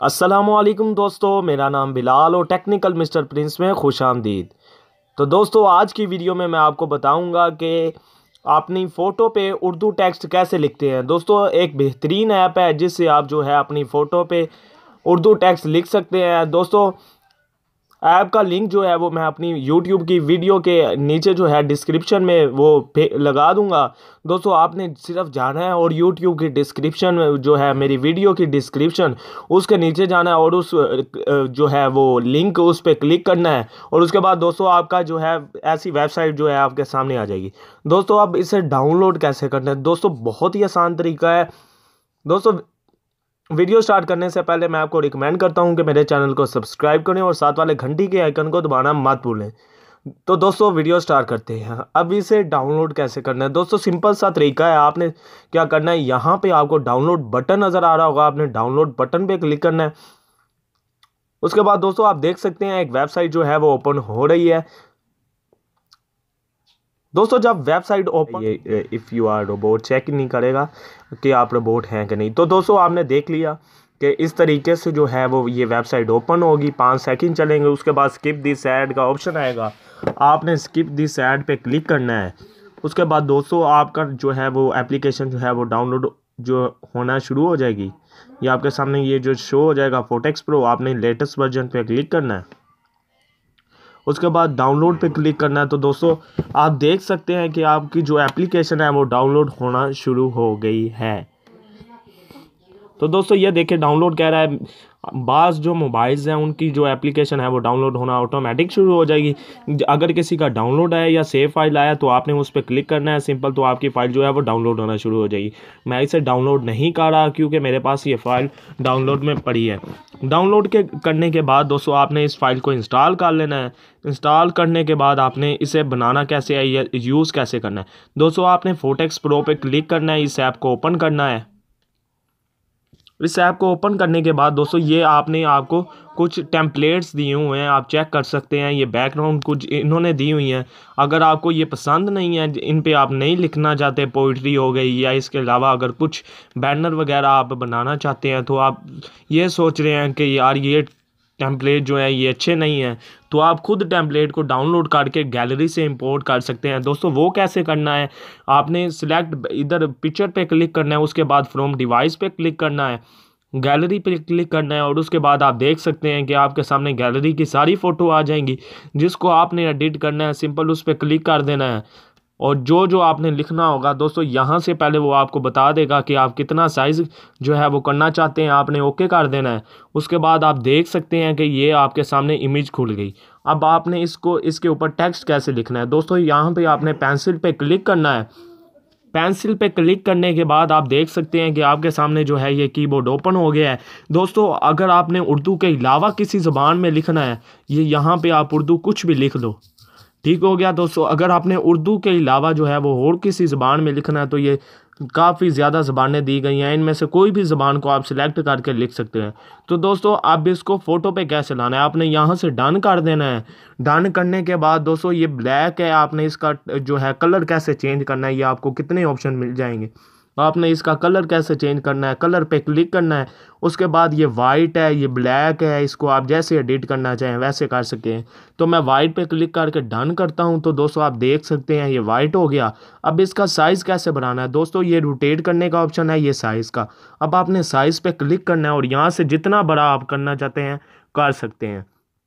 अस्सलामुअलैकुम दोस्तों, मेरा नाम बिलाल और टेक्निकल मिस्टर प्रिंस में खुशामदीद। तो दोस्तों, आज की वीडियो में मैं आपको बताऊंगा कि अपनी फ़ोटो पे उर्दू टेक्स्ट कैसे लिखते हैं। दोस्तों, एक बेहतरीन ऐप है जिससे आप जो है अपनी फ़ोटो पे उर्दू टेक्स्ट लिख सकते हैं। दोस्तों, ऐप का लिंक जो है वो मैं अपनी यूट्यूब की वीडियो के नीचे जो है डिस्क्रिप्शन में वो लगा दूंगा। दोस्तों, आपने सिर्फ जाना है और यूट्यूब की डिस्क्रिप्शन में जो है मेरी वीडियो की डिस्क्रिप्शन उसके नीचे जाना है और उस जो है वो लिंक उस पर क्लिक करना है। और उसके बाद दोस्तों आपका जो है ऐसी वेबसाइट जो है आपके सामने आ जाएगी। दोस्तों, अब इसे डाउनलोड कैसे करना है? दोस्तों, बहुत ही आसान तरीका है। दोस्तों, वीडियो स्टार्ट करने से पहले मैं आपको रिकमेंड करता हूं कि मेरे चैनल को सब्सक्राइब करें और साथ वाले घंटी के आइकन को दबाना मत भूलें। तो दोस्तों, वीडियो स्टार्ट करते हैं। अब इसे डाउनलोड कैसे करना है? दोस्तों, सिंपल सा तरीका है। आपने क्या करना है, यहाँ पे आपको डाउनलोड बटन नज़र आ रहा होगा, आपने डाउनलोड बटन पे क्लिक करना है। उसके बाद दोस्तों आप देख सकते हैं एक वेबसाइट जो है वो ओपन हो रही है। दोस्तों, जब वेबसाइट ओपन ये if you are robot check नहीं करेगा कि आप रोबोट हैं कि नहीं। तो दोस्तों, आपने देख लिया कि इस तरीके से जो है वो ये वेबसाइट ओपन होगी। 5 सेकंड चलेंगे, उसके बाद स्किप दिस ऐड का ऑप्शन आएगा। आपने स्किप दिस ऐड पे क्लिक करना है। उसके बाद दोस्तों आपका जो है वो एप्लीकेशन जो है वो डाउनलोड जो होना शुरू हो जाएगी। ये आपके सामने ये जो शो हो जाएगा फोटेक्स प्रो। आपने लेटेस्ट वर्जन पे क्लिक करना है। उसके बाद डाउनलोड पे क्लिक करना है। तो दोस्तों आप देख सकते हैं कि आपकी जो एप्लीकेशन है वो डाउनलोड होना शुरू हो गई है। तो दोस्तों ये देखिए डाउनलोड कह रहा है। बाज़ जो मोबाइल्स हैं उनकी जो एप्लीकेशन है वो डाउनलोड होना ऑटोमेटिक शुरू हो जाएगी। अगर किसी का डाउनलोड आया या सेव फाइल आया तो आपने उस पर क्लिक करना है सिंपल, तो आपकी फ़ाइल जो है वो डाउनलोड होना शुरू हो जाएगी। मैं इसे डाउनलोड नहीं कर रहा क्योंकि मेरे पास ये फ़ाइल डाउनलोड में पड़ी है। डाउनलोड करने के बाद दोस्तों आपने इस फाइल को इंस्टॉल कर लेना है। इंस्टॉल करने के बाद आपने इसे बनाना कैसे है या यूज़ कैसे करना है। दोस्तों, आपने फोटेक्स प्रो पे क्लिक करना है, इस ऐप को ओपन करना है। इस ऐप को ओपन करने के बाद दोस्तों ये आपको कुछ टेम्पलेट्स दिए हुए हैं, आप चेक कर सकते हैं। ये बैकग्राउंड कुछ इन्होंने दी हुई हैं। अगर आपको ये पसंद नहीं है, इन पे आप नहीं लिखना चाहते, पोइट्री हो गई या इसके अलावा अगर कुछ बैनर वगैरह आप बनाना चाहते हैं, तो आप ये सोच रहे हैं कि यार ये टेम्पलेट जो है ये अच्छे नहीं हैं, तो आप खुद टेम्पलेट को डाउनलोड करके गैलरी से इंपोर्ट कर सकते हैं। दोस्तों, वो कैसे करना है, आपने सिलेक्ट इधर पिक्चर पे क्लिक करना है, उसके बाद फ्रॉम डिवाइस पे क्लिक करना है, गैलरी पे क्लिक करना है और उसके बाद आप देख सकते हैं कि आपके सामने गैलरी की सारी फ़ोटो आ जाएंगी जिसको आपने एडिट करना है। सिंपल उस पर क्लिक कर देना है और जो जो आपने लिखना होगा दोस्तों यहाँ से पहले वो आपको बता देगा कि आप कितना साइज़ जो है वो करना चाहते हैं। आपने ओके कर देना है। उसके बाद आप देख सकते हैं कि ये आपके सामने इमेज खुल गई। अब आपने इसके ऊपर टेक्स्ट कैसे लिखना है। दोस्तों, यहाँ पे आपने पेंसिल पे क्लिक करना है। पेंसिल पे क्लिक करने के बाद आप देख सकते हैं कि आपके सामने जो है ये कीबोर्ड ओपन हो गया है। दोस्तों, अगर आपने उर्दू के अलावा किसी ज़बान में लिखना है, ये यहाँ पे आप उर्दू कुछ भी लिख लो, ठीक हो गया। दोस्तों, अगर आपने उर्दू के अलावा जो है वो और किसी ज़बान में लिखना है तो ये काफ़ी ज़्यादा ज़बानें दी गई हैं, इनमें से कोई भी ज़बान को आप सिलेक्ट करके लिख सकते हैं। तो दोस्तों, अब इसको फ़ोटो पे कैसे लाना है, आपने यहाँ से डन कर देना है। डन करने के बाद दोस्तों ये ब्लैक है, आपने इसका जो है कलर कैसे चेंज करना है, ये आपको कितने ऑप्शन मिल जाएंगे। आपने इसका कलर कैसे चेंज करना है, कलर पे क्लिक करना है। उसके बाद ये वाइट है, ये ब्लैक है, इसको आप जैसे एडिट करना चाहें वैसे कर सकते हैं। तो मैं वाइट पे क्लिक करके डन करता हूं। तो दोस्तों आप देख सकते हैं ये वाइट हो गया। अब इसका साइज़ कैसे बनाना है दोस्तों, ये रोटेट करने का ऑप्शन है, ये साइज़ का। अब आपने साइज़ पे क्लिक करना है और यहाँ से जितना बड़ा आप करना चाहते हैं कर सकते हैं।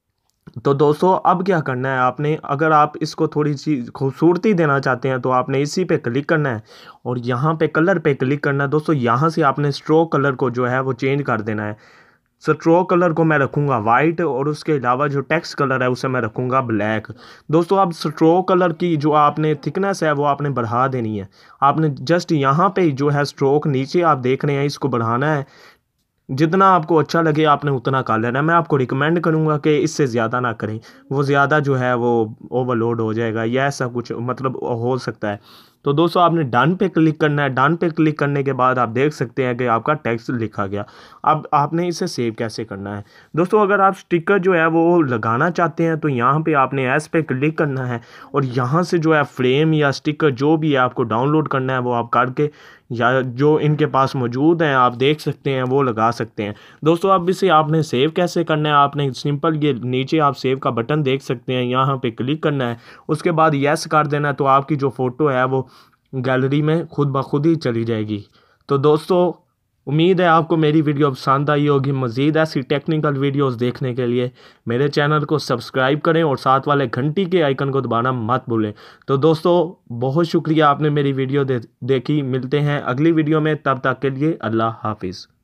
तो दोस्तों अब क्या करना है, आपने अगर आप इसको थोड़ी सी खूबसूरती देना चाहते हैं तो आपने इसी पे क्लिक करना है और यहाँ पे कलर पे क्लिक करना है। दोस्तों, यहाँ से आपने स्ट्रोक कलर को जो है वो चेंज कर देना है। स्ट्रोक कलर को मैं रखूँगा वाइट और उसके अलावा जो टेक्स्ट कलर है उसे मैं रखूँगा ब्लैक। दोस्तों, अब स्ट्रोक कलर की जो आपने थिकनेस है वो आपने बढ़ा देनी है। आपने जस्ट यहाँ पे जो है स्ट्रोक नीचे आप देख रहे हैं इसको बढ़ाना है। जितना आपको अच्छा लगे आपने उतना कर लेना है। मैं आपको रिकमेंड करूंगा कि इससे ज़्यादा ना करें, वो ज़्यादा जो है वो ओवरलोड हो जाएगा या ऐसा कुछ मतलब हो सकता है। तो दोस्तों आपने डन पे क्लिक करना है। डन पे क्लिक करने के बाद आप देख सकते हैं कि आपका टेक्स्ट लिखा गया। अब आपने इसे सेव कैसे करना है दोस्तों, अगर आप स्टिकर जो है वो लगाना चाहते हैं तो यहाँ पे आपने एस पे क्लिक करना है और यहाँ से जो है फ्रेम या स्टिकर जो भी है आपको डाउनलोड करना है वो आप करके या जो इनके पास मौजूद हैं आप देख सकते हैं वो लगा सकते हैं। दोस्तों अब इसे आपने सेव कैसे करना है, आपने सिंपल ये नीचे आप सेव का बटन देख सकते हैं, यहाँ पे क्लिक करना है, उसके बाद यस कर देना है, तो आपकी जो फ़ोटो है वो गैलरी में खुद ब खुद ही चली जाएगी। तो दोस्तों उम्मीद है आपको मेरी वीडियो पसंद आई होगी। मज़ीद ऐसी टेक्निकल वीडियोस देखने के लिए मेरे चैनल को सब्सक्राइब करें और साथ वाले घंटी के आइकन को दबाना मत भूलें। तो दोस्तों बहुत शुक्रिया आपने मेरी वीडियो देखी। मिलते हैं अगली वीडियो में, तब तक के लिए अल्लाह हाफिज़।